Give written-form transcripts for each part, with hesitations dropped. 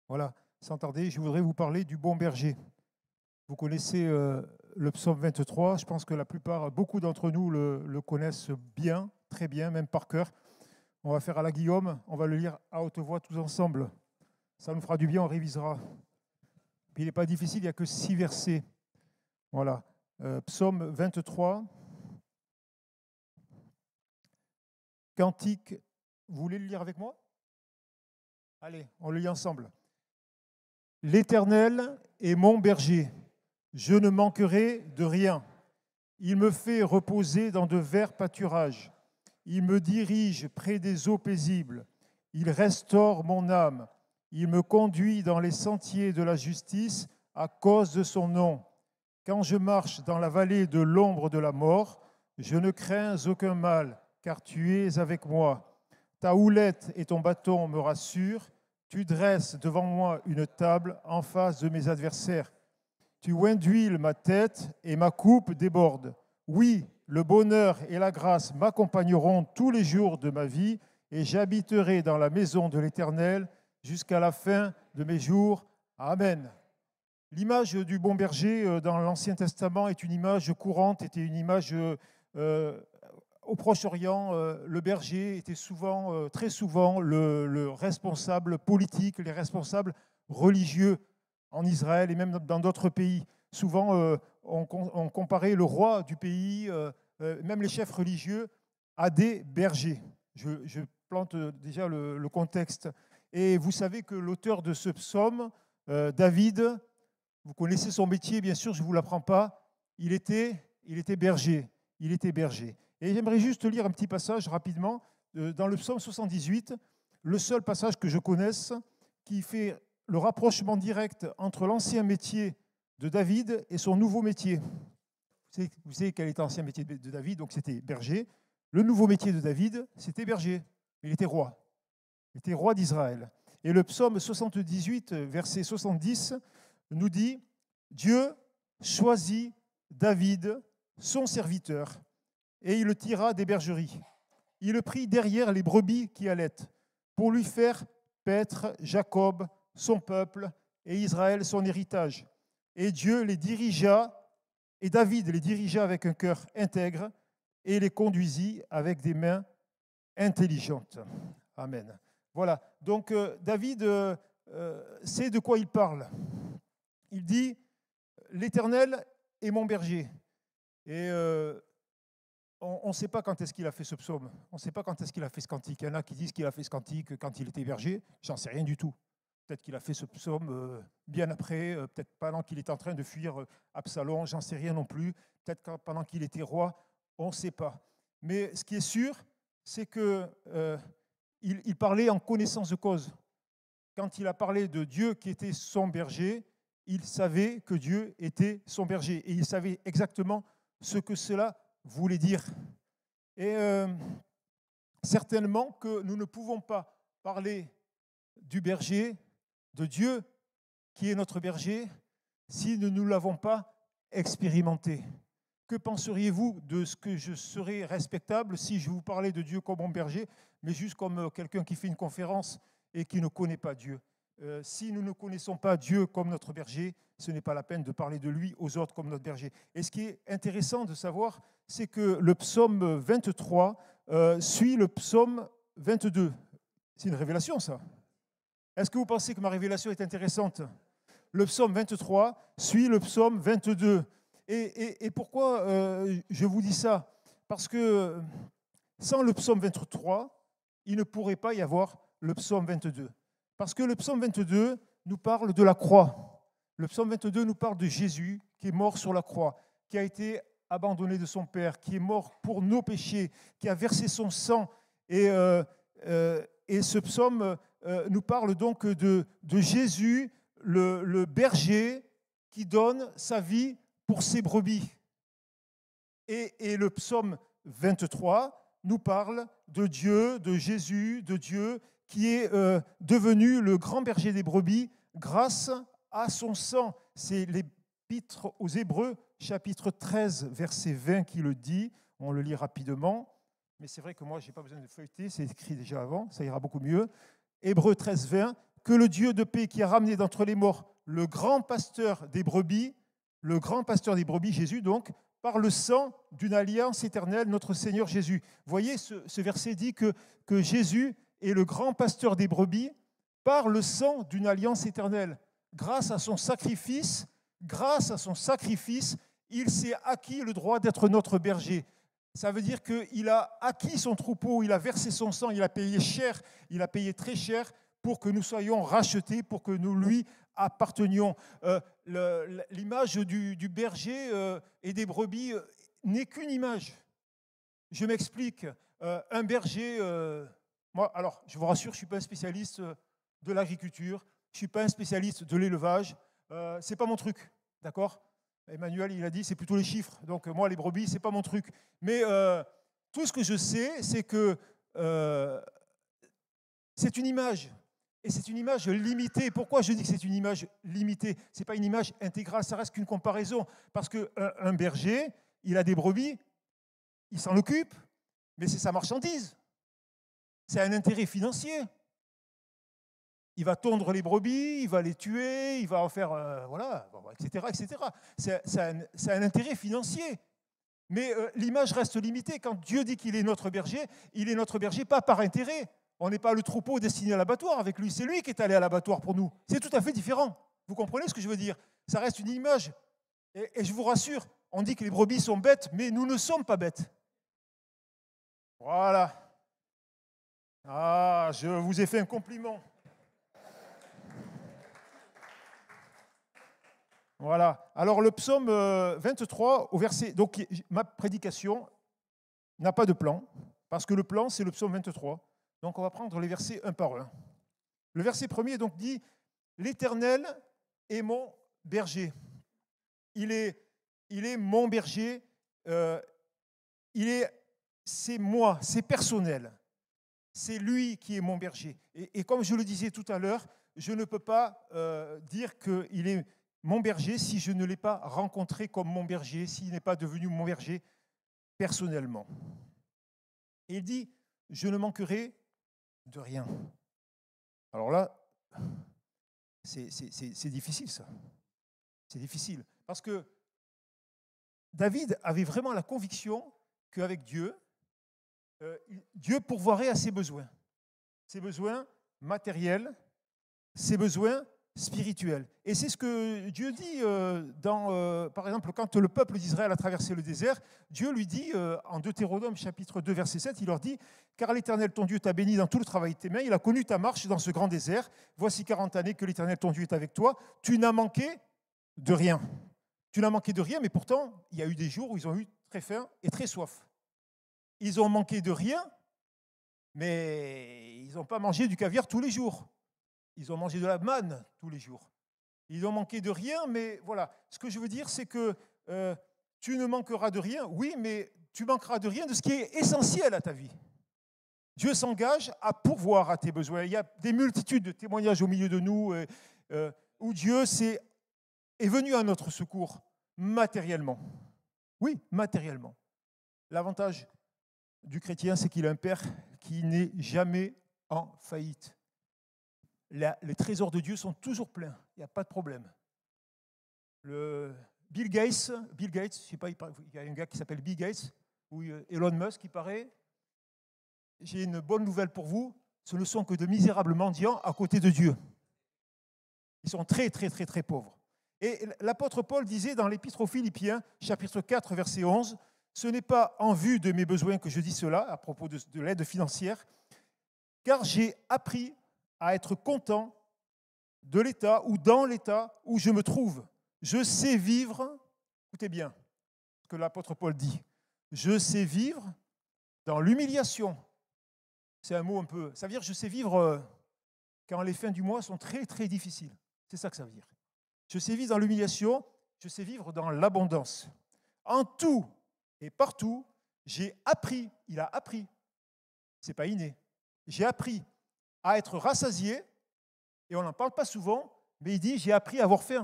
Voilà, sans tarder, je voudrais vous parler du bon berger. Vous connaissez le psaume 23, je pense que la plupart, beaucoup d'entre nous le connaissent bien, très bien, même par cœur. On va faire à la Guillaume, on va le lire à haute voix tous ensemble. Ça nous fera du bien, on révisera. Puis il n'est pas difficile, il n'y a que 6 versets. Voilà, psaume 23, cantique. Vous voulez le lire avec moi? Allez, on le lit ensemble. L'Éternel est mon berger, je ne manquerai de rien. Il me fait reposer dans de verts pâturages. Il me dirige près des eaux paisibles. Il restaure mon âme. Il me conduit dans les sentiers de la justice à cause de son nom. Quand je marche dans la vallée de l'ombre de la mort, je ne crains aucun mal, car tu es avec moi. Ta houlette et ton bâton me rassurent. Tu dresses devant moi une table en face de mes adversaires. Tu oins d'huile ma tête et ma coupe déborde. Oui, le bonheur et la grâce m'accompagneront tous les jours de ma vie et j'habiterai dans la maison de l'Éternel jusqu'à la fin de mes jours. Amen. L'image du bon berger dans l'Ancien Testament est une image courante, était une image au Proche-Orient. Le berger était souvent, très souvent le responsable politique, les responsables religieux en Israël et même dans d'autres pays. Souvent, on comparait le roi du pays, même les chefs religieux, à des bergers. Je plante déjà le contexte. Et vous savez que l'auteur de ce psaume, David, vous connaissez son métier, bien sûr, je ne vous l'apprends pas. Il était berger. Il était berger. Et j'aimerais juste lire un petit passage rapidement dans le psaume 78, le seul passage que je connaisse qui fait le rapprochement direct entre l'ancien métier de David et son nouveau métier. Vous savez quel était l'ancien métier de David, donc c'était berger. Le nouveau métier de David, c'était berger. Il était roi. Il était roi d'Israël. Et le psaume 78, verset 70, nous dit « Dieu choisit David, son serviteur, et il le tira des bergeries. Il le prit derrière les brebis qui allaitent, pour lui faire paître Jacob, son peuple, et Israël, son héritage. Et Dieu les dirigea, et David les dirigea avec un cœur intègre, et les conduisit avec des mains intelligentes. » Amen. Voilà, donc David sait de quoi il parle. Il dit « L'Éternel est mon berger ». Et on ne sait pas quand est-ce qu'il a fait ce psaume. On ne sait pas quand est-ce qu'il a fait ce cantique. Il y en a qui disent qu'il a fait ce cantique quand il était berger. J'en sais rien du tout. Peut-être qu'il a fait ce psaume bien après, peut-être pendant qu'il était en train de fuir Absalom, j'en sais rien non plus. Peut-être pendant qu'il était roi, on ne sait pas. Mais ce qui est sûr, c'est qu'il parlait en connaissance de cause. Quand il a parlé de Dieu qui était son berger, il savait que Dieu était son berger. Et il savait exactement ce que cela voulait dire. Et certainement que nous ne pouvons pas parler du berger, de Dieu qui est notre berger, si nous ne l'avons pas expérimenté. Que penseriez-vous de ce que je serais respectable si je vous parlais de Dieu comme mon berger, mais juste comme quelqu'un qui fait une conférence et qui ne connaît pas Dieu? Si nous ne connaissons pas Dieu comme notre berger, ce n'est pas la peine de parler de lui aux autres comme notre berger. Et ce qui est intéressant de savoir, c'est que le psaume 23 suit le psaume 22. C'est une révélation, ça. Est-ce que vous pensez que ma révélation est intéressante? Le psaume 23 suit le psaume 22. Et pourquoi je vous dis ça? Parce que sans le psaume 23, il ne pourrait pas y avoir le psaume 22. Parce que le psaume 22 nous parle de la croix. Le psaume 22 nous parle de Jésus qui est mort sur la croix, qui a été abandonné de son Père, qui est mort pour nos péchés, qui a versé son sang. Et ce psaume nous parle donc de Jésus, le berger qui donne sa vie pour ses brebis. Et le psaume 23 nous parle de Dieu, de Jésus, de Dieu qui est devenu le grand berger des brebis grâce à son sang. C'est l'Épître aux Hébreux, chapitre 13, verset 20 qui le dit. On le lit rapidement, mais c'est vrai que moi, je n'ai pas besoin de feuilleter, c'est écrit déjà avant, ça ira beaucoup mieux. Hébreux 13, 20, que le Dieu de paix qui a ramené d'entre les morts le grand pasteur des brebis, Jésus donc, par le sang d'une alliance éternelle, notre Seigneur Jésus. Vous voyez, ce verset dit que Jésus est le grand pasteur des brebis par le sang d'une alliance éternelle. Grâce à son sacrifice, il s'est acquis le droit d'être notre berger. Ça veut dire qu'il a acquis son troupeau, il a versé son sang, il a payé cher, il a payé très cher pour que nous soyons rachetés, pour que nous lui appartenions. L'image du berger et des brebis n'est qu'une image. Je m'explique. Un berger, moi, alors, je vous rassure, je ne suis pas un spécialiste de l'agriculture, je ne suis pas un spécialiste de l'élevage, ce n'est pas mon truc, d'accord ? Emmanuel, il a dit, c'est plutôt les chiffres. Donc, moi, les brebis, ce n'est pas mon truc. Mais tout ce que je sais, c'est que c'est une image. Et c'est une image limitée. Pourquoi je dis que c'est une image limitée ? Ce n'est pas une image intégrale, ça reste qu'une comparaison. Parce qu'un berger, il a des brebis, il s'en occupe, mais c'est sa marchandise. C'est un intérêt financier. Il va tondre les brebis, il va les tuer, il va en faire, voilà, etc., etc. C'est un intérêt financier. Mais l'image reste limitée. Quand Dieu dit qu'il est notre berger, il est notre berger pas par intérêt. On n'est pas le troupeau destiné à l'abattoir avec lui. C'est lui qui est allé à l'abattoir pour nous. C'est tout à fait différent. Vous comprenez ce que je veux dire ? Ça reste une image. Et je vous rassure, on dit que les brebis sont bêtes, mais nous ne sommes pas bêtes. Voilà. Ah, je vous ai fait un compliment. Voilà. Alors le psaume 23 au verset... Donc ma prédication n'a pas de plan, parce que le plan, c'est le psaume 23. Donc on va prendre les versets un par un. Le verset premier donc dit « L'Éternel est mon berger ». Il est mon berger, c'est moi, c'est personnel. C'est lui qui est mon berger. Et comme je le disais tout à l'heure, je ne peux pas dire qu'il est mon berger si je ne l'ai pas rencontré comme mon berger, s'il n'est pas devenu mon berger personnellement. Et il dit, je ne manquerai de rien. Alors là, c'est difficile ça. C'est difficile. Parce que David avait vraiment la conviction qu'avec Dieu, Dieu pourvoirait à ses besoins matériels, ses besoins spirituels. Et c'est ce que Dieu dit par exemple, quand le peuple d'Israël a traversé le désert, Dieu lui dit en Deutéronome chapitre 2 verset 7, il leur dit « Car l'Éternel ton Dieu t'a béni dans tout le travail de tes mains, il a connu ta marche dans ce grand désert. Voici 40 années que l'Éternel ton Dieu est avec toi. Tu n'as manqué de rien. » Tu n'as manqué de rien, mais pourtant, il y a eu des jours où ils ont eu très faim et très soif. Ils ont manqué de rien, mais ils n'ont pas mangé du caviar tous les jours. Ils ont mangé de la manne tous les jours. Ils ont manqué de rien, mais voilà. Ce que je veux dire, c'est que tu ne manqueras de rien, oui, mais tu manqueras de rien de ce qui est essentiel à ta vie. Dieu s'engage à pourvoir à tes besoins. Il y a des multitudes de témoignages au milieu de nous où Dieu est venu à notre secours matériellement. Oui, matériellement. L'avantage du chrétien, c'est qu'il a un Père qui n'est jamais en faillite. Les trésors de Dieu sont toujours pleins, il n'y a pas de problème. Bill Gates, je ne sais pas, il y a un gars qui s'appelle Bill Gates, ou Elon Musk, il paraît. J'ai une bonne nouvelle pour vous, ce ne sont que de misérables mendiants à côté de Dieu. Ils sont très, très, très, très pauvres. Et l'apôtre Paul disait dans l'Épître aux Philippiens, chapitre 4, verset 11, « Ce n'est pas en vue de mes besoins que je dis cela, à propos de l'aide financière, car j'ai appris à être content de l'état ou dans l'état où je me trouve. Je sais vivre, écoutez bien ce que l'apôtre Paul dit, je sais vivre dans l'humiliation. » C'est un mot un peu... Ça veut dire que je sais vivre quand les fins du mois sont très, très difficiles. C'est ça que ça veut dire. Je sais vivre dans l'humiliation, je sais vivre dans l'abondance. En tout et partout, j'ai appris, il a appris, c'est pas inné, j'ai appris à être rassasié, et on n'en parle pas souvent, mais il dit, j'ai appris à avoir faim.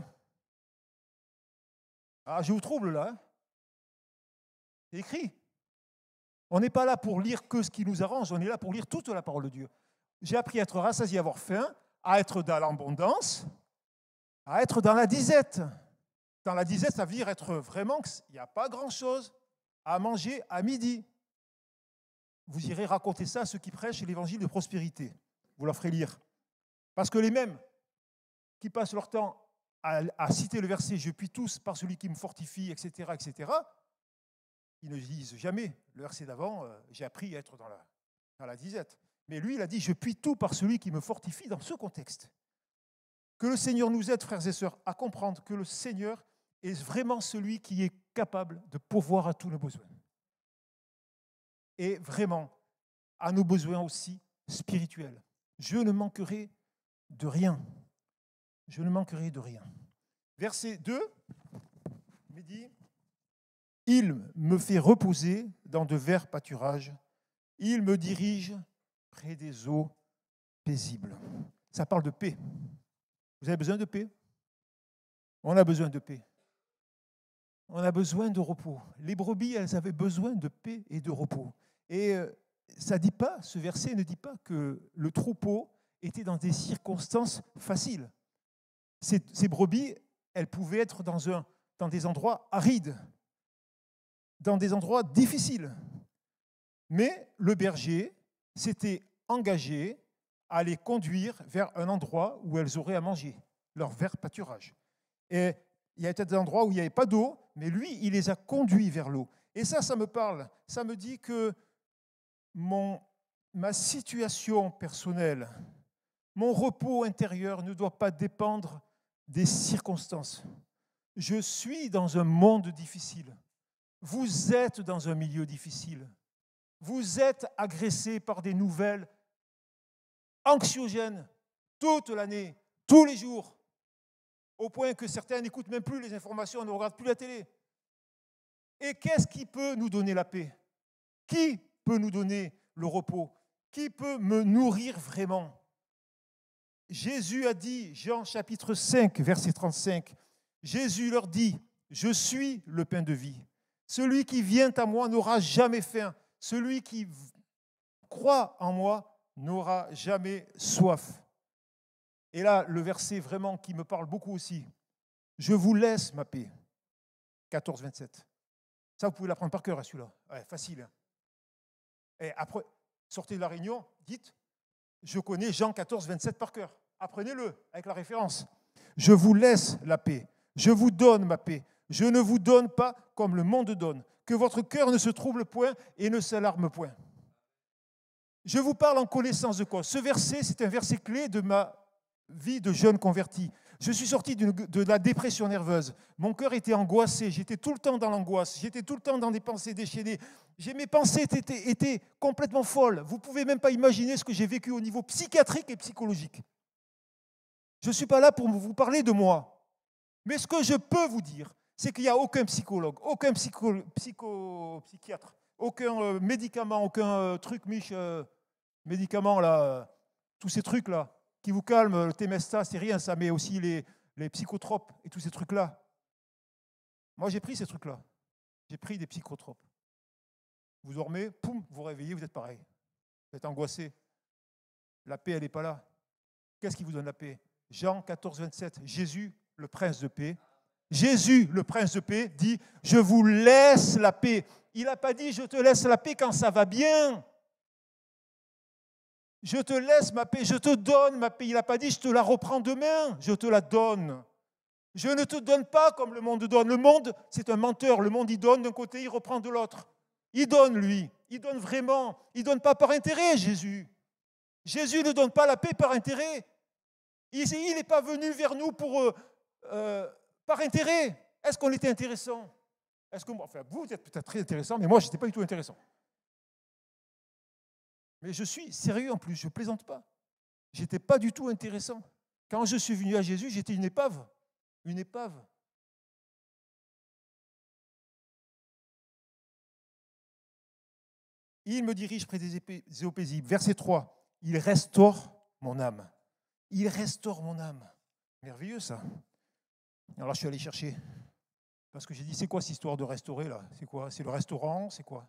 Ah, je vous trouble là. Hein. C'est écrit. On n'est pas là pour lire que ce qui nous arrange, on est là pour lire toute la parole de Dieu. J'ai appris à être rassasié, à avoir faim, à être dans l'abondance, à être dans la disette. Dans la disette, ça veut dire être vraiment qu'il n'y a pas grand-chose à manger à midi. Vous irez raconter ça à ceux qui prêchent l'évangile de prospérité. Vous leur ferez lire. Parce que les mêmes qui passent leur temps à citer le verset « Je puis tous par celui qui me fortifie », etc., etc., ils ne disent jamais le verset d'avant « J'ai appris à être dans la disette ». Mais lui, il a dit « Je puis tout par celui qui me fortifie » dans ce contexte. Que le Seigneur nous aide, frères et sœurs, à comprendre que le Seigneur est vraiment celui qui est capable de pourvoir à tous nos besoins. Et vraiment à nos besoins aussi spirituels. Je ne manquerai de rien. Je ne manquerai de rien. Verset 2, il me dit « Il me fait reposer dans de verts pâturages. Il me dirige près des eaux paisibles. » Ça parle de paix. Vous avez besoin de paix? On a besoin de paix. On a besoin de repos. Les brebis, elles avaient besoin de paix et de repos. Et ça dit pas, ce verset ne dit pas que le troupeau était dans des circonstances faciles. Ces brebis, elles pouvaient être dans des endroits arides, dans des endroits difficiles. Mais le berger s'était engagé à les conduire vers un endroit où elles auraient à manger, leur vert pâturage. Et il y a peut-être des endroits où il n'y avait pas d'eau, mais lui, il les a conduits vers l'eau. Et ça me parle. Ça me dit que ma situation personnelle, mon repos intérieur ne doit pas dépendre des circonstances. Je suis dans un monde difficile. Vous êtes dans un milieu difficile. Vous êtes agressé par des nouvelles anxiogènes toute l'année, tous les jours, au point que certains n'écoutent même plus les informations, ne regardent plus la télé. Et qu'est-ce qui peut nous donner la paix? Qui peut nous donner le repos? Qui peut me nourrir vraiment? Jésus a dit, Jean chapitre 5, verset 35, Jésus leur dit, « Je suis le pain de vie. Celui qui vient à moi n'aura jamais faim. Celui qui croit en moi n'aura jamais soif. » Et là, le verset vraiment qui me parle beaucoup aussi, « Je vous laisse ma paix. » 14, 27. Ça, vous pouvez l'apprendre par cœur, celui-là. Ouais, facile. Hein. Et après, sortez de la réunion, dites, je connais Jean 14, 27 par cœur. Apprenez-le avec la référence. Je vous laisse la paix. Je vous donne ma paix. Je ne vous donne pas comme le monde donne. Que votre cœur ne se trouble point et ne s'alarme point. Je vous parle en connaissance de cause. Ce verset, c'est un verset clé de ma vie de jeune converti. Je suis sorti de la dépression nerveuse. Mon cœur était angoissé. J'étais tout le temps dans l'angoisse. J'étais tout le temps dans des pensées déchaînées. Mes pensées étaient complètement folles. Vous ne pouvez même pas imaginer ce que j'ai vécu au niveau psychiatrique et psychologique. Je ne suis pas là pour vous parler de moi. Mais ce que je peux vous dire, c'est qu'il n'y a aucun psychologue, aucun psychiatre, aucun médicament, aucun truc, médicament, là, tous ces trucs-là, qui vous calment, le Temesta, c'est rien, ça met aussi les psychotropes et tous ces trucs-là. Moi, j'ai pris ces trucs-là. J'ai pris des psychotropes. Vous dormez, poum, vous réveillez, vous êtes pareil. Vous êtes angoissé. La paix, elle n'est pas là. Qu'est-ce qui vous donne la paix? Jean 14, 27, Jésus, le prince de paix. Jésus, le prince de paix, dit « Je vous laisse la paix ». Il n'a pas dit « Je te laisse la paix quand ça va bien ». Je te laisse ma paix, je te donne ma paix. Il n'a pas dit, je te la reprends demain, je te la donne. Je ne te donne pas comme le monde donne. Le monde, c'est un menteur. Le monde, il donne d'un côté, il reprend de l'autre. Il donne, lui. Il donne vraiment. Il ne donne pas par intérêt, Jésus. Jésus ne donne pas la paix par intérêt. Il n'est pas venu vers nous par intérêt. Est-ce qu'on était intéressant? Vous êtes peut-être très intéressant, mais moi, je n'étais pas du tout intéressant. Mais je suis sérieux en plus, je ne plaisante pas. Je n'étais pas du tout intéressant. Quand je suis venu à Jésus, j'étais une épave. Une épave. Il me dirige près des eaux paisibles. Verset 3. Il restaure mon âme. Il restaure mon âme. Merveilleux ça. Alors là, je suis allé chercher. Parce que j'ai dit, c'est quoi cette histoire de restaurer là? C'est quoi? C'est le restaurant? C'est quoi?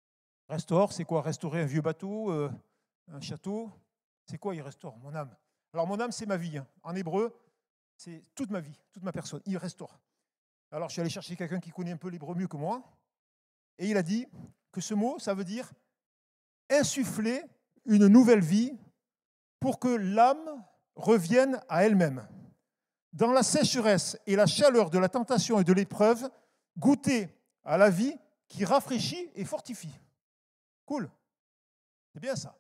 Restaure, c'est quoi? Restaurer un vieux bateau, un château? C'est quoi, il restaure mon âme? Alors mon âme, c'est ma vie. En hébreu, c'est toute ma vie, toute ma personne. Il restaure. Alors je suis allé chercher quelqu'un qui connaît un peu l'hébreu mieux que moi. Et il a dit que ce mot, ça veut dire insuffler une nouvelle vie pour que l'âme revienne à elle-même. Dans la sécheresse et la chaleur de la tentation et de l'épreuve, goûter à la vie qui rafraîchit et fortifie. Cool. C'est bien ça.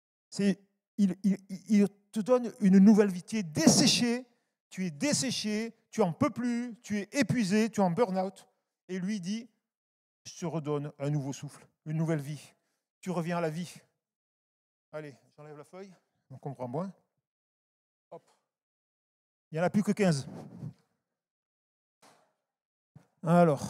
Il te donne une nouvelle vie. Tu es desséché, tu n'en peux plus, tu es épuisé, tu es en burn-out. Et lui dit, je te redonne un nouveau souffle, une nouvelle vie. Tu reviens à la vie. Allez, j'enlève la feuille, on comprend moins. Hop. Il n'y en a plus que 15. Alors,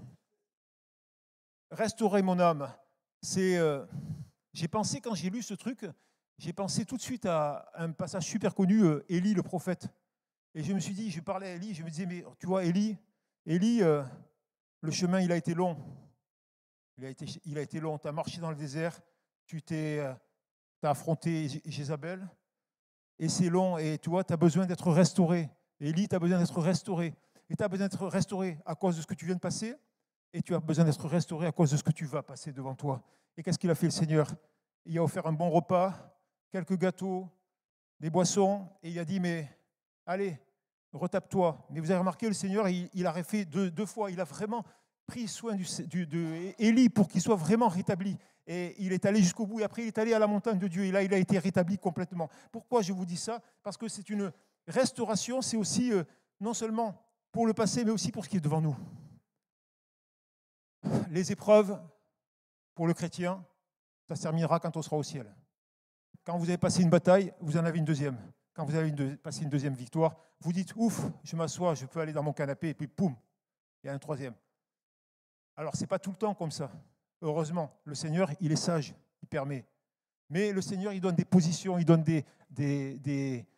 restaurer mon âme, c'est... j'ai pensé, quand j'ai lu ce truc, j'ai pensé tout de suite à un passage super connu, Élie le prophète. Et je me suis dit, je parlais à Élie, je me disais, mais tu vois, Élie, le chemin, il a été long. Il a été long. Tu as marché dans le désert, tu as affronté Jézabel, et c'est long, et tu vois, tu as besoin d'être restauré. Élie, tu as besoin d'être restauré. Et tu as besoin d'être restauré à cause de ce que tu viens de passer, et tu as besoin d'être restauré à cause de ce que tu vas passer devant toi. Et qu'est-ce qu'il a fait, le Seigneur? Il a offert un bon repas, quelques gâteaux, des boissons, et il a dit, mais allez, retape-toi. Mais vous avez remarqué, le Seigneur, il a refait deux fois. Il a vraiment pris soin d'Élie pour qu'il soit vraiment rétabli. Et il est allé jusqu'au bout. Et après, il est allé à la montagne de Dieu. Et là, il a été rétabli complètement. Pourquoi je vous dis ça? Parce que c'est une restauration. C'est aussi non seulement pour le passé, mais aussi pour ce qui est devant nous. Les épreuves, pour le chrétien, ça se terminera quand on sera au ciel. Quand vous avez passé une bataille, vous en avez une deuxième. Quand vous avez passé une deuxième victoire, vous dites, ouf, je m'assois, je peux aller dans mon canapé, et puis poum, il y a un troisième. Alors, ce n'est pas tout le temps comme ça. Heureusement, le Seigneur, il est sage, il permet. Mais le Seigneur, il donne des positions, il donne des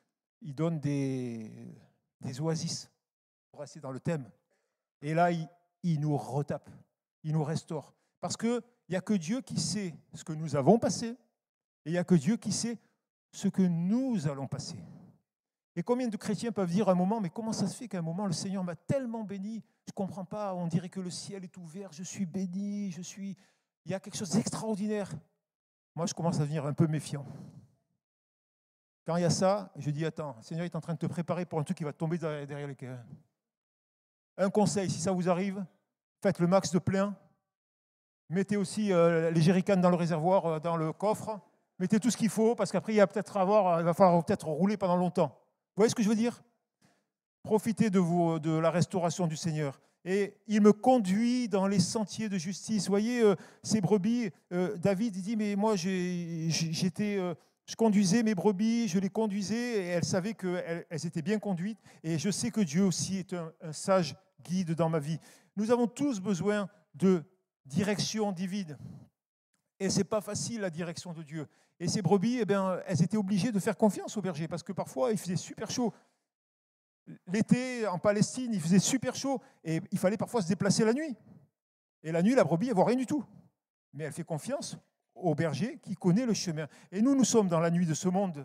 oasis, pour rester dans le thème. Et là, il nous retape, il nous restaure. Parce qu'il n'y a que Dieu qui sait ce que nous avons passé, et il n'y a que Dieu qui sait ce que nous allons passer. Et combien de chrétiens peuvent dire à un moment, mais comment ça se fait qu'à un moment, le Seigneur m'a tellement béni, je ne comprends pas, on dirait que le ciel est ouvert, je suis béni, il y a quelque chose d'extraordinaire. Moi, je commence à devenir un peu méfiant. Quand il y a ça, je dis, attends, le Seigneur est en train de te préparer pour un truc qui va tomber derrière les cœurs. Un conseil, si ça vous arrive, faites le max de plein, mettez aussi les jerrycans dans le réservoir, dans le coffre, mettez tout ce qu'il faut, parce qu'après, il va falloir peut-être rouler pendant longtemps. Vous voyez ce que je veux dire? Profitez de la restauration du Seigneur. Et il me conduit dans les sentiers de justice. Vous voyez, ces brebis, David il dit, mais moi, je conduisais mes brebis, je les conduisais, et elles savaient qu'elles étaient bien conduites. Et je sais que Dieu aussi est un sage guide dans ma vie. Nous avons tous besoin de direction divine. Et ce n'est pas facile, la direction de Dieu. Et ces brebis, elles étaient obligées de faire confiance au berger, parce que parfois, il faisait super chaud. L'été, en Palestine, il faisait super chaud, et il fallait parfois se déplacer la nuit. Et la nuit, la brebis, elle ne voit rien du tout. Mais elle fait confiance au berger qui connaît le chemin. Et nous sommes dans la nuit de ce monde.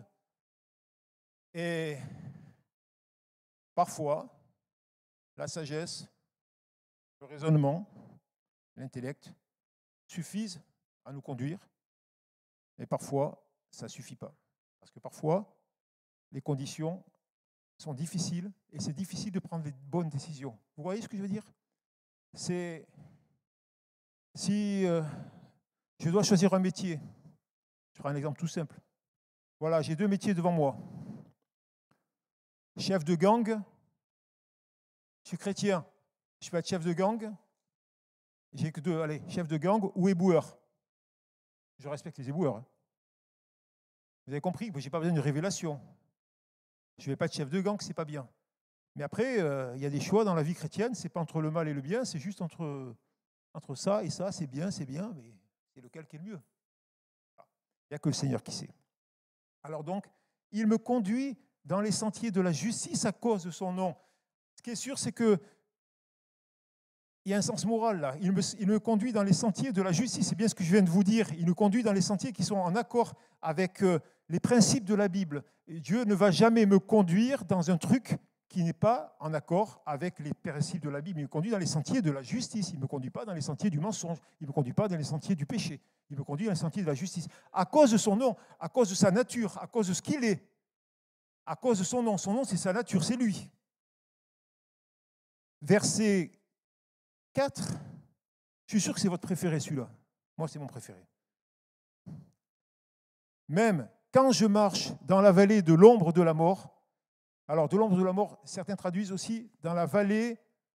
Et parfois, la sagesse, le raisonnement, l'intellect suffisent à nous conduire. Et parfois, ça ne suffit pas. Parce que parfois, les conditions sont difficiles et c'est difficile de prendre les bonnes décisions. Vous voyez ce que je veux dire? C'est si je dois choisir un métier, je prends un exemple tout simple. Voilà, j'ai deux métiers devant moi. Chef de gang, je suis chrétien, je peux être chef de gang, j'ai que deux, allez, chef de gang ou éboueur. Je respecte les éboueurs. Hein. Vous avez compris, je n'ai pas besoin de révélation. Je ne vais pas être chef de gang, ce n'est pas bien. Mais après, il y a des choix dans la vie chrétienne, ce n'est pas entre le mal et le bien, c'est juste entre ça et ça, c'est bien, mais c'est lequel qui est le mieux. Il n'y a que le Seigneur qui sait. Alors donc, il me conduit dans les sentiers de la justice à cause de son nom. Ce qui est sûr, c'est que il y a un sens moral là. Il me conduit dans les sentiers de la justice. C'est bien ce que je viens de vous dire. Il nous conduit dans les sentiers qui sont en accord avec les principes de la Bible. Et Dieu ne va jamais me conduire dans un truc qui n'est pas en accord avec les principes de la Bible. Il me conduit dans les sentiers de la justice. Il ne me conduit pas dans les sentiers du mensonge. Il ne me conduit pas dans les sentiers du péché. Il me conduit dans les sentiers de la justice. À cause de son nom, à cause de sa nature, à cause de ce qu'il est. À cause de son nom. Son nom, c'est sa nature, c'est lui. Verset 4. Je suis sûr que c'est votre préféré, celui-là. Moi, c'est mon préféré. Même quand je marche dans la vallée de l'ombre de la mort, alors de l'ombre de la mort, certains traduisent aussi dans la vallée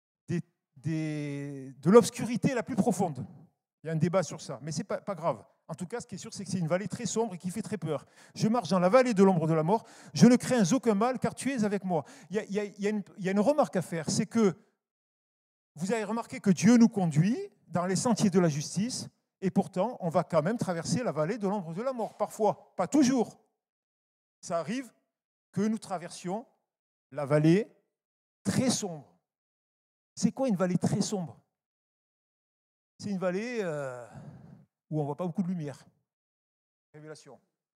de l'obscurité la plus profonde. Il y a un débat sur ça, mais ce n'est pas grave. En tout cas, ce qui est sûr, c'est que c'est une vallée très sombre et qui fait très peur. Je marche dans la vallée de l'ombre de la mort, je ne crains aucun mal car tu es avec moi. Il y a une remarque à faire, c'est que vous avez remarqué que Dieu nous conduit dans les sentiers de la justice, et pourtant, on va quand même traverser la vallée de l'ombre de la mort. Parfois, pas toujours. Ça arrive que nous traversions la vallée très sombre. C'est quoi une vallée très sombre? C'est une vallée où on ne voit pas beaucoup de lumière. Révélation.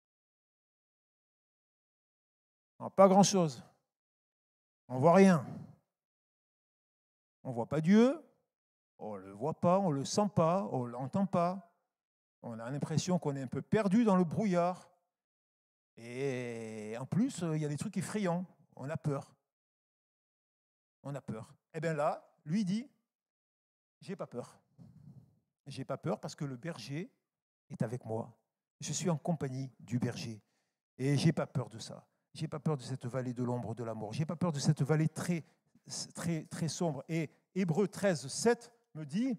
Non, pas grand-chose. On ne voit rien. On ne voit pas Dieu. On ne le voit pas, on ne le sent pas, on ne l'entend pas. On a l'impression qu'on est un peu perdu dans le brouillard. Et en plus, il y a des trucs effrayants. On a peur. On a peur. Et bien là, lui dit, j'ai pas peur. J'ai pas peur parce que le berger est avec moi. Je suis en compagnie du berger. Et j'ai pas peur de ça. J'ai pas peur de cette vallée de l'ombre de la mort. J'ai pas peur de cette vallée très, très, très sombre. Et Hébreux 13, 7 me dit,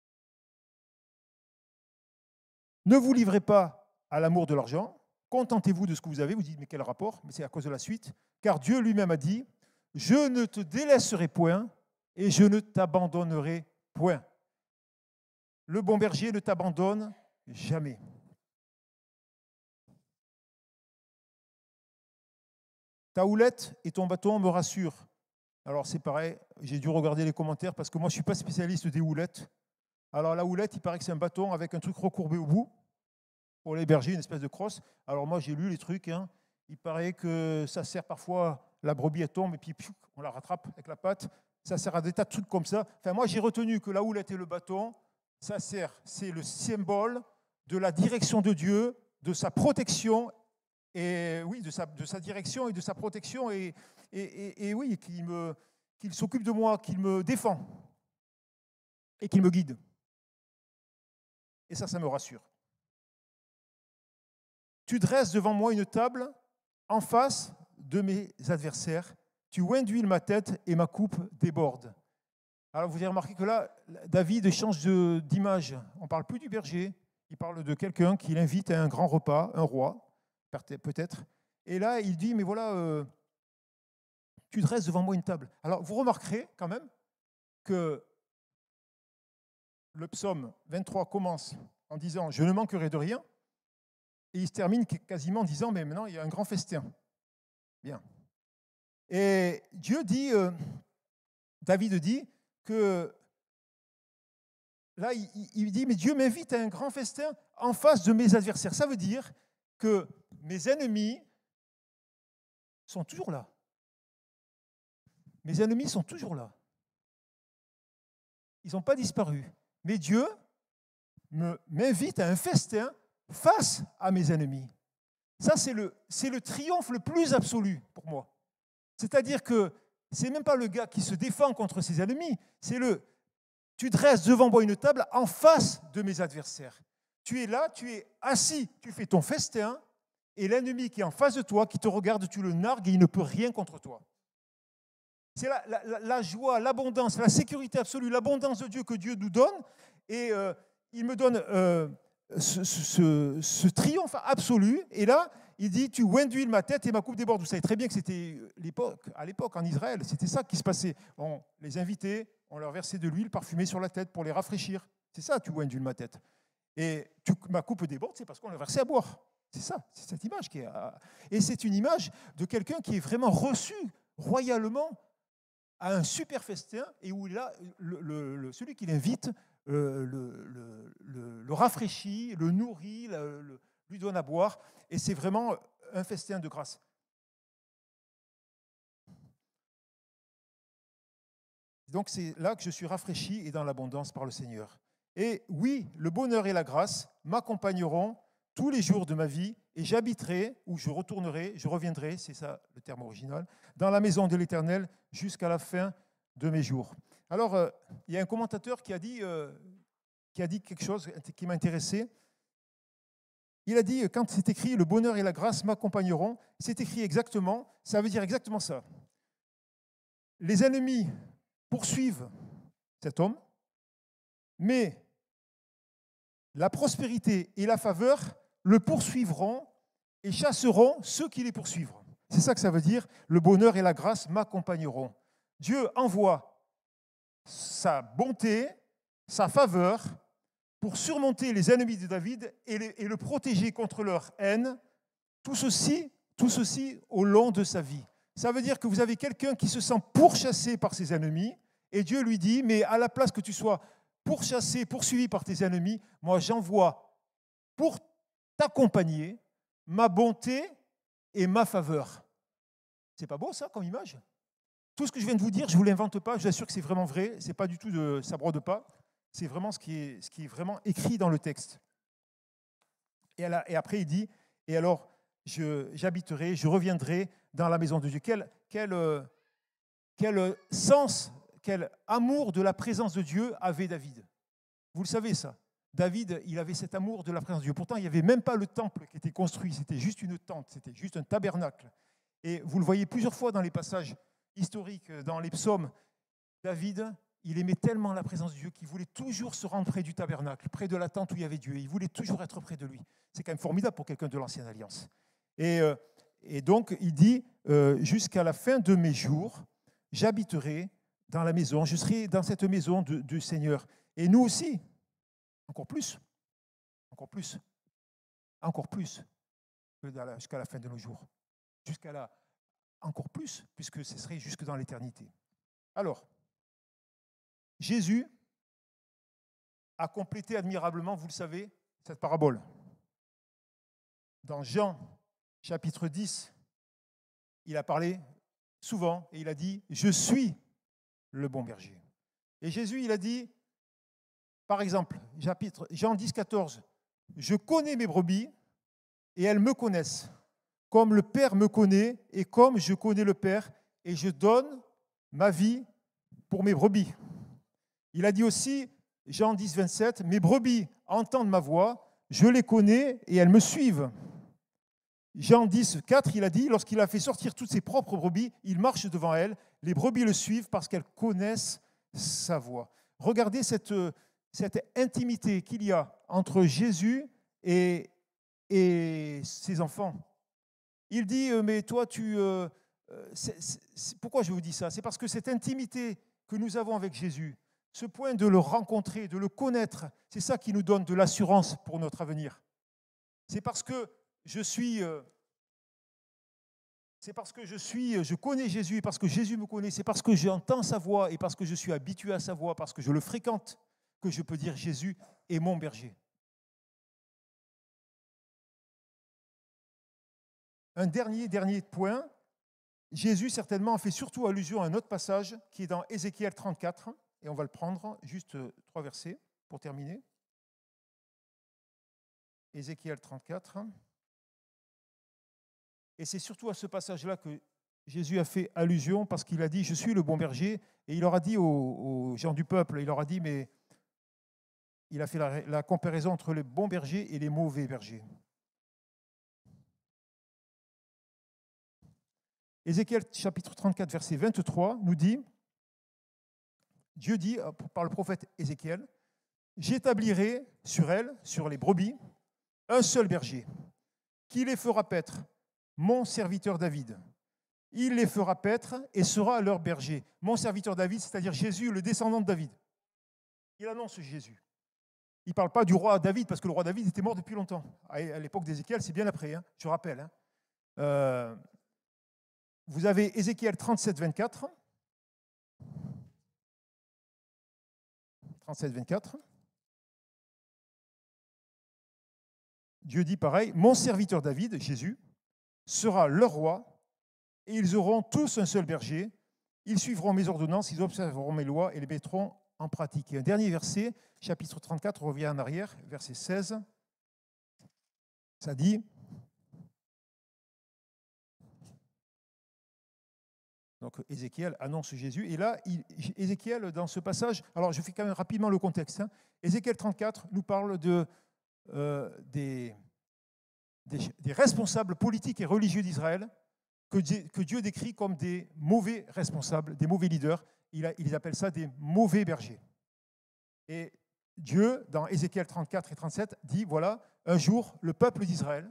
ne vous livrez pas à l'amour de l'argent, contentez-vous de ce que vous avez. Vous dites, mais quel rapport? Mais c'est à cause de la suite. Car Dieu lui-même a dit, je ne te délaisserai point et je ne t'abandonnerai point. Le bon berger ne t'abandonne jamais. Ta houlette et ton bâton me rassurent. Alors c'est pareil, j'ai dû regarder les commentaires parce que moi je ne suis pas spécialiste des houlettes. Alors la houlette, il paraît que c'est un bâton avec un truc recourbé au bout. Pour les bergers, une espèce de crosse. Alors moi j'ai lu les trucs. Il paraît que ça sert parfois, la brebis elle tombe et puis on la rattrape avec la patte. Ça sert à des tas de trucs comme ça. Enfin moi j'ai retenu que la houlette et le bâton, ça sert, c'est le symbole de la direction de Dieu, de sa protection, et oui, de sa direction et de sa protection, et oui, qu'il s'occupe de moi, qu'il me défend et qu'il me guide. Et ça me rassure. Tu dresses devant moi une table en face de mes adversaires. Tu induis ma tête et ma coupe déborde. Alors vous avez remarqué que là, David change d'image. On ne parle plus du berger, il parle de quelqu'un qui l'invite à un grand repas, un roi, peut-être. Et là, il dit, mais voilà, tu dresses devant moi une table. Alors vous remarquerez quand même que le psaume 23 commence en disant, je ne manquerai de rien. Et il se termine quasiment en disant, mais maintenant, il y a un grand festin. Bien. Et Dieu dit, David dit que, là, il dit, mais Dieu m'invite à un grand festin en face de mes adversaires. Ça veut dire que mes ennemis sont toujours là. Mes ennemis sont toujours là. Ils n'ont pas disparu. Mais Dieu m'invite à un festin face à mes ennemis. Ça, c'est le triomphe le plus absolu pour moi. C'est-à-dire que ce n'est même pas le gars qui se défend contre ses ennemis, c'est tu dresses devant moi une table en face de mes adversaires. Tu es là, tu es assis, tu fais ton festin, et l'ennemi qui est en face de toi, qui te regarde, tu le nargues et il ne peut rien contre toi. C'est la joie, l'abondance, la sécurité absolue, l'abondance de Dieu que Dieu nous donne, et il me donne ce triomphe absolu. Et là, il dit, tu induis ma tête et ma coupe déborde. Vous savez très bien que c'était à l'époque en Israël, c'était ça qui se passait. On les invitait, on leur versait de l'huile parfumée sur la tête pour les rafraîchir. C'est ça, tu induis ma tête. Et ma coupe déborde, c'est parce qu'on leur versait à boire. C'est ça, c'est cette image qui est. Et c'est une image de quelqu'un qui est vraiment reçu royalement à un super festin et où là, celui qui l'invite le rafraîchit, le nourrit, lui donne à boire, et c'est vraiment un festin de grâce. Donc c'est là que je suis rafraîchi et dans l'abondance par le Seigneur. Et oui, le bonheur et la grâce m'accompagneront tous les jours de ma vie, et j'habiterai, ou je retournerai, je reviendrai, c'est ça le terme original, dans la maison de l'Éternel jusqu'à la fin de mes jours. Alors, il y a un commentateur qui a dit quelque chose qui m'a intéressé. Il a dit, quand c'est écrit « le bonheur et la grâce m'accompagneront », c'est écrit exactement, ça veut dire exactement ça. Les ennemis poursuivent cet homme, mais la prospérité et la faveur le poursuivront et chasseront ceux qui les poursuivent. C'est ça que ça veut dire, le bonheur et la grâce m'accompagneront. Dieu envoie sa bonté, sa faveur, pour surmonter les ennemis de David et le protéger contre leur haine, tout ceci au long de sa vie. Ça veut dire que vous avez quelqu'un qui se sent pourchassé par ses ennemis, et Dieu lui dit, mais à la place que tu sois pourchassé, poursuivi par tes ennemis, moi j'envoie pour t'accompagner ma bonté et ma faveur. C'est pas beau ça comme image? Tout ce que je viens de vous dire, je ne vous l'invente pas, je vous assure que c'est vraiment vrai, c'est pas du tout de ça brode pas, c'est vraiment ce qui est vraiment écrit dans le texte. Et après il dit, et alors j'habiterai, je reviendrai dans la maison de Dieu. Quel sens, quel amour de la présence de Dieu avait David. Vous le savez ça. David, il avait cet amour de la présence de Dieu. Pourtant, il n'y avait même pas le temple qui était construit, c'était juste une tente, c'était juste un tabernacle. Et vous le voyez plusieurs fois dans les passages historiques, dans les psaumes. David, il aimait tellement la présence de Dieu qu'il voulait toujours se rendre près du tabernacle, près de la tente où il y avait Dieu. Il voulait toujours être près de lui. C'est quand même formidable pour quelqu'un de l'Ancienne Alliance. Et donc, il dit, jusqu'à la fin de mes jours, j'habiterai dans la maison, je serai dans cette maison du Seigneur. Et nous aussi, encore plus que jusqu'à la fin de nos jours. Jusqu'à là, encore plus, puisque ce serait jusque dans l'éternité. Alors, Jésus a complété admirablement, vous le savez, cette parabole. Dans Jean, chapitre 10, il a parlé souvent et il a dit « Je suis le bon berger ». Et Jésus, il a dit, par exemple, Jean 10, 14, « Je connais mes brebis et elles me connaissent, comme le Père me connaît et comme je connais le Père, et je donne ma vie pour mes brebis. » Il a dit aussi, Jean 10, 27, « Mes brebis entendent ma voix, je les connais et elles me suivent. » Jean 10, 4, il a dit, lorsqu'il a fait sortir toutes ses propres brebis, il marche devant elles, les brebis le suivent parce qu'elles connaissent sa voix. Regardez cette intimité qu'il y a entre Jésus et ses enfants. Il dit, mais toi, pourquoi je vous dis ça? C'est parce que cette intimité que nous avons avec Jésus, ce point de le rencontrer, de le connaître, c'est ça qui nous donne de l'assurance pour notre avenir. C'est parce que je connais Jésus, et parce que Jésus me connaît, c'est parce que j'entends sa voix et parce que je suis habitué à sa voix, parce que je le fréquente, que je peux dire Jésus est mon berger. Un dernier point, Jésus certainement a fait surtout allusion à un autre passage qui est dans Ézéchiel 34, et on va le prendre, juste 3 versets pour terminer. Ézéchiel 34. Et c'est surtout à ce passage-là que Jésus a fait allusion parce qu'il a dit « Je suis le bon berger » et il leur a dit aux gens du peuple, il leur a dit, mais il a fait la comparaison entre les bons bergers et les mauvais bergers. Ézéchiel chapitre 34, verset 23 nous dit, Dieu dit par le prophète Ézéchiel, « J'établirai sur elles, sur les brebis, un seul berger, qui les fera paître, mon serviteur David. Il les fera paître et sera leur berger. » Mon serviteur David, c'est-à-dire Jésus, le descendant de David. Il annonce Jésus. Il ne parle pas du roi David, parce que le roi David était mort depuis longtemps. À l'époque d'Ézéchiel, c'est bien après, hein, je rappelle. Vous avez Ézéchiel 37, 24. 37, 24. Dieu dit pareil, mon serviteur David, Jésus, sera leur roi, et ils auront tous un seul berger. Ils suivront mes ordonnances, ils observeront mes lois et les mettront en pratique. Et un dernier verset, chapitre 34, on revient en arrière, verset 16. Ça dit, donc Ézéchiel annonce Jésus. Et là, Ézéchiel, dans ce passage, alors je fais quand même rapidement le contexte. Ézéchiel 34 nous parle des responsables politiques et religieux d'Israël que Dieu décrit comme des mauvais responsables, des mauvais leaders. Il appelle ça des mauvais bergers. Et Dieu, dans Ézéchiel 34 et 37, dit, voilà, un jour, le peuple d'Israël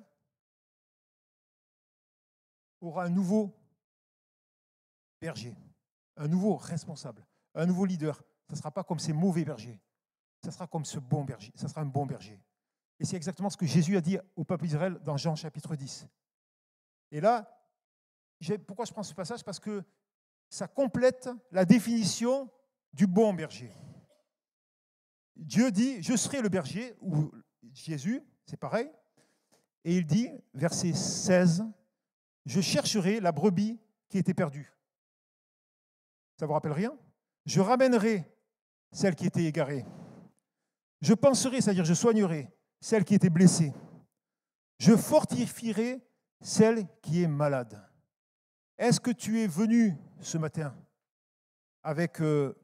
aura un nouveau berger, un nouveau responsable, un nouveau leader. Ce ne sera pas comme ces mauvais bergers. Ce sera comme ce bon berger. Ce sera un bon berger. Et c'est exactement ce que Jésus a dit au peuple d'Israël dans Jean chapitre 10. Et là, pourquoi je prends ce passage? Parce que ça complète la définition du bon berger. Dieu dit, je serai le berger, ou Jésus, c'est pareil. Et il dit, verset 16, je chercherai la brebis qui était perdue. Ça ne vous rappelle rien? Je ramènerai celle qui était égarée. Je penserai, c'est-à-dire je soignerai celle qui était blessée. Je fortifierai celle qui est malade. Est-ce que tu es venu ce matin avec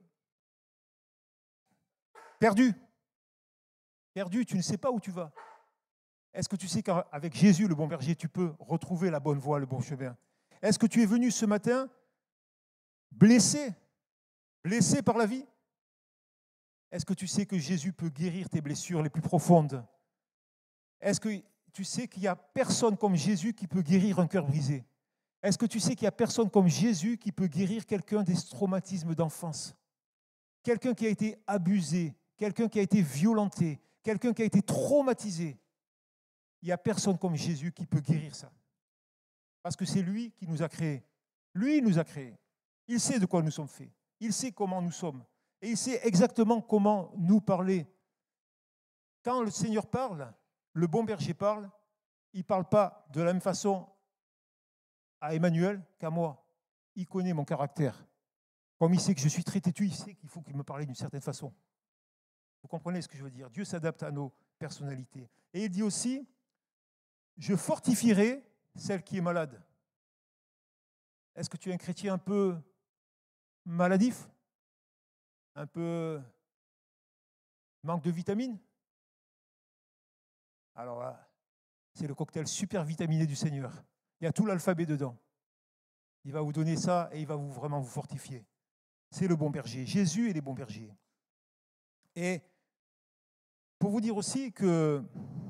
perdu? Perdu, tu ne sais pas où tu vas. Est-ce que tu sais qu'avec Jésus, le bon berger, tu peux retrouver la bonne voie, le bon chemin? Est-ce que tu es venu ce matin blessé par la vie? Est-ce que tu sais que Jésus peut guérir tes blessures les plus profondes? Est-ce que tu sais qu'il n'y a personne comme Jésus qui peut guérir un cœur brisé? Est-ce que tu sais qu'il n'y a personne comme Jésus qui peut guérir quelqu'un des traumatismes d'enfance? Quelqu'un qui a été abusé, quelqu'un qui a été violenté, quelqu'un qui a été traumatisé. Il n'y a personne comme Jésus qui peut guérir ça. Parce que c'est lui qui nous a créés. Lui nous a créés. Il sait de quoi nous sommes faits. Il sait comment nous sommes. Et il sait exactement comment nous parler. Quand le Seigneur parle, le bon berger parle, il ne parle pas de la même façon à Emmanuel qu'à moi. Il connaît mon caractère. Comme il sait que je suis très têtu, il sait qu'il faut qu'il me parle d'une certaine façon. Vous comprenez ce que je veux dire? Dieu s'adapte à nos personnalités. Et il dit aussi, je fortifierai celle qui est malade. Est-ce que tu es un chrétien un peu maladif? Un peu manque de vitamines? Alors là, c'est le cocktail super vitaminé du Seigneur. Il y a tout l'alphabet dedans. Il va vous donner ça et il va vraiment vous fortifier. C'est le bon berger. Jésus est le bon berger. Et pour vous dire aussi que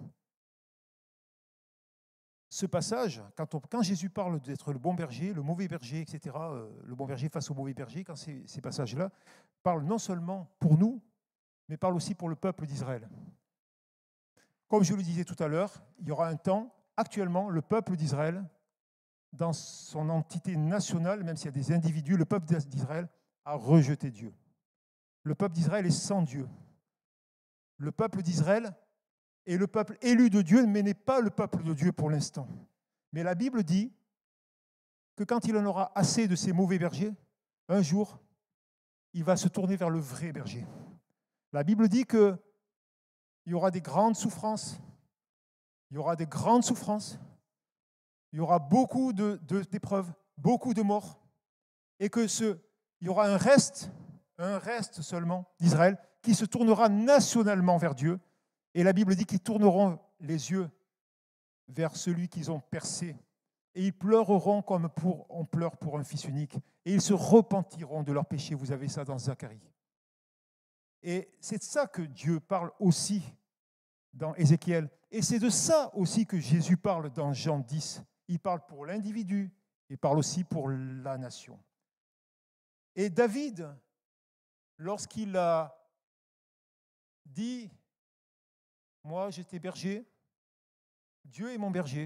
ce passage, quand Jésus parle d'être le bon berger, le mauvais berger, etc., le bon berger face au mauvais berger, quand ces passages-là parlent non seulement pour nous, mais parlent aussi pour le peuple d'Israël. Comme je le disais tout à l'heure, il y aura un temps, actuellement, le peuple d'Israël, dans son entité nationale, même s'il y a des individus, le peuple d'Israël a rejeté Dieu. Le peuple d'Israël est sans Dieu. Le peuple d'Israël est le peuple élu de Dieu, mais n'est pas le peuple de Dieu pour l'instant. Mais la Bible dit que quand il en aura assez de ces mauvais bergers, un jour, il va se tourner vers le vrai berger. La Bible dit qu'il y aura des grandes souffrances, il y aura des grandes souffrances, il y aura beaucoup d'épreuves, beaucoup de morts, et qu'il y aura un reste seulement d'Israël qui se tournera nationalement vers Dieu. Et la Bible dit qu'ils tourneront les yeux vers celui qu'ils ont percé. Et ils pleureront comme on pleure pour un fils unique. Et ils se repentiront de leurs péchés. Vous avez ça dans Zacharie. Et c'est de ça que Dieu parle aussi dans Ézéchiel. Et c'est de ça aussi que Jésus parle dans Jean 10. Il parle pour l'individu, il parle aussi pour la nation. Et David, lorsqu'il a dit, moi j'étais berger, Dieu est mon berger,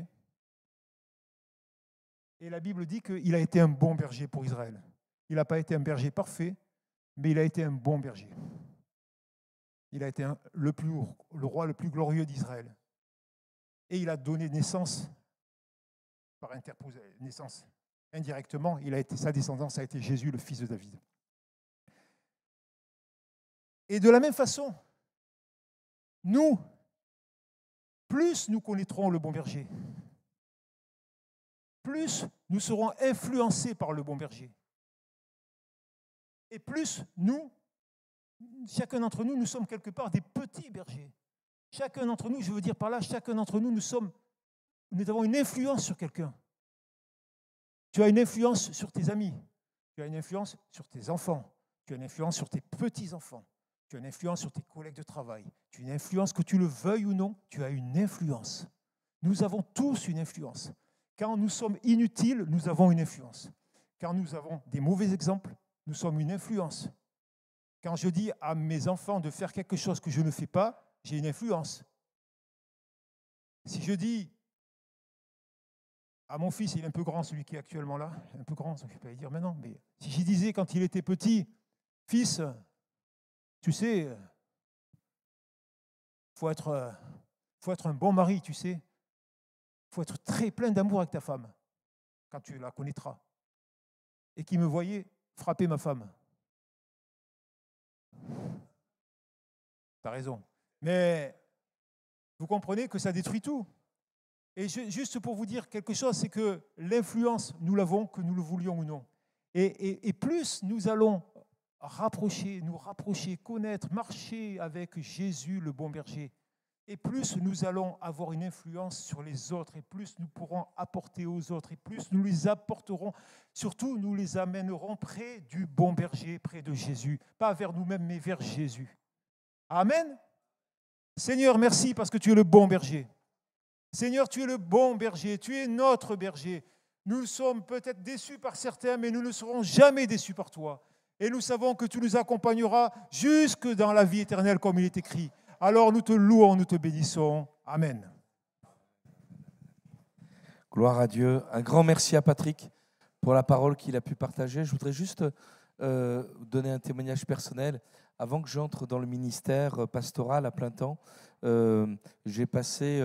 et la Bible dit qu'il a été un bon berger pour Israël. Il n'a pas été un berger parfait, mais il a été un bon berger. Il a été le roi le plus glorieux d'Israël. et il a donné naissance, naissance indirectement, sa descendance a été Jésus, le fils de David. Et de la même façon, nous, plus nous connaîtrons le bon berger, plus nous serons influencés par le bon berger. Et plus nous, chacun d'entre nous, nous sommes quelque part des petits bergers. Chacun d'entre nous, je veux dire par là, chacun d'entre nous, nous avons une influence sur quelqu'un. Tu as une influence sur tes amis, tu as une influence sur tes enfants, tu as une influence sur tes petits-enfants, tu as une influence sur tes collègues de travail, tu as une influence, que tu le veuilles ou non, tu as une influence. Nous avons tous une influence. Quand nous sommes inutiles, nous avons une influence. Quand nous avons des mauvais exemples, nous sommes une influence. Quand je dis à mes enfants de faire quelque chose que je ne fais pas, j'ai une influence. Si je dis à mon fils, il est un peu grand, celui qui est actuellement là, un peu grand, je ne vais pas lui dire maintenant, mais si je disais quand il était petit, fils, tu sais, il faut être un bon mari, tu sais. Il faut être très plein d'amour avec ta femme, quand tu la connaîtras. Et qu'il me voyait frapper ma femme. Tu as raison. Mais vous comprenez que ça détruit tout. Et juste pour vous dire quelque chose, c'est que l'influence, nous l'avons, que nous le voulions ou non. Et plus nous allons nous rapprocher, connaître, marcher avec Jésus, le bon berger, et plus nous allons avoir une influence sur les autres, et plus nous pourrons apporter aux autres, et plus nous les apporterons, surtout nous les amènerons près du bon berger, près de Jésus. Pas vers nous-mêmes, mais vers Jésus. Amen. Seigneur, merci parce que tu es le bon berger. Seigneur, tu es le bon berger, tu es notre berger. Nous sommes peut-être déçus par certains, mais nous ne serons jamais déçus par toi. Et nous savons que tu nous accompagneras jusque dans la vie éternelle, comme il est écrit. Alors nous te louons, nous te bénissons. Amen. Gloire à Dieu. Un grand merci à Patrick pour la parole qu'il a pu partager. Je voudrais juste donner un témoignage personnel. Avant que j'entre dans le ministère pastoral à plein temps, j'ai passé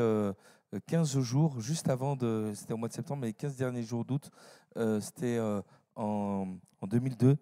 15 jours, juste avant, c'était au mois de septembre, mais les 15 derniers jours d'août, c'était en 2002,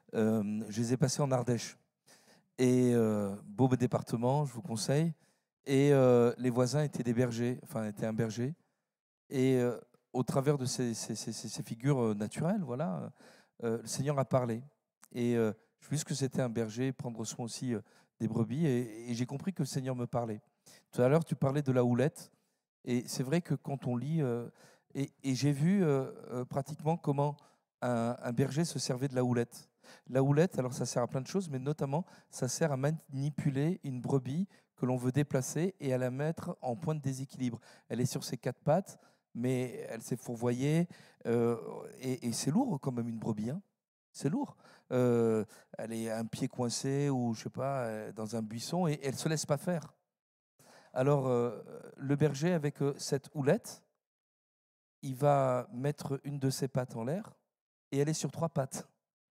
je les ai passés en Ardèche. Et beau département, je vous conseille. Et les voisins étaient des bergers, enfin étaient un berger. Et au travers de ces figures naturelles, voilà, le Seigneur a parlé. Et je vu que c'était un berger, prendre soin aussi des brebis. Et j'ai compris que le Seigneur me parlait. Tout à l'heure, tu parlais de la houlette. Et c'est vrai que quand on lit, et j'ai vu pratiquement comment un berger se servait de la houlette. La houlette, alors ça sert à plein de choses, mais notamment, ça sert à manipuler une brebis que l'on veut déplacer et à la mettre en point de déséquilibre. Elle est sur ses 4 pattes, mais elle s'est fourvoyée, et c'est lourd quand même une brebis, hein. C'est lourd. Elle est un pied coincé ou, je sais pas, dans un buisson, et elle ne se laisse pas faire. Alors, le berger, avec cette houlette, il va mettre une de ses pattes en l'air, et elle est sur 3 pattes.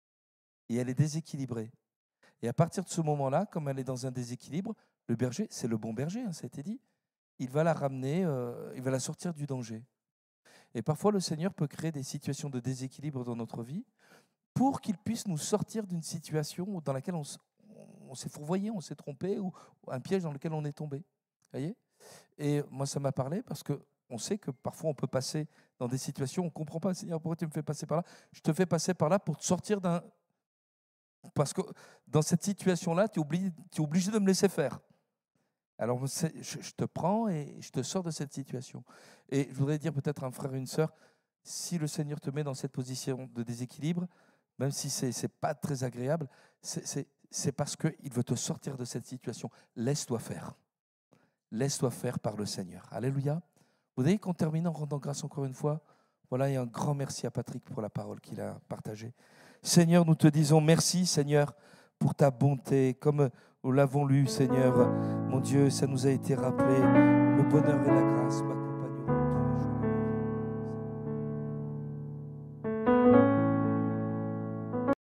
Et elle est déséquilibrée. Et à partir de ce moment-là, comme elle est dans un déséquilibre, le berger, c'est le bon berger, hein, ça a été dit, il va la ramener, il va la sortir du danger. Et parfois, le Seigneur peut créer des situations de déséquilibre dans notre vie pour qu'il puisse nous sortir d'une situation dans laquelle on s'est fourvoyé, on s'est trompé, ou un piège dans lequel on est tombé. Voyez ? Et moi, ça m'a parlé parce qu'on sait que parfois, on peut passer dans des situations, on ne comprend pas, Seigneur, pourquoi tu me fais passer par là ? Je te fais passer par là pour te sortir d'un... Parce que dans cette situation-là, tu es obligé de me laisser faire. Alors, je te prends et je te sors de cette situation. Et je voudrais dire peut-être à un frère et une sœur, si le Seigneur te met dans cette position de déséquilibre, même si ce n'est pas très agréable, c'est parce qu'il veut te sortir de cette situation. Laisse-toi faire. Laisse-toi faire par le Seigneur. Alléluia. Vous voyez qu'on termine en rendant grâce encore une fois. Voilà, et un grand merci à Patrick pour la parole qu'il a partagée. Seigneur, nous te disons merci, Seigneur, pour ta bonté. Comme nous l'avons lu, Seigneur, mon Dieu, ça nous a été rappelé, le bonheur et la grâce.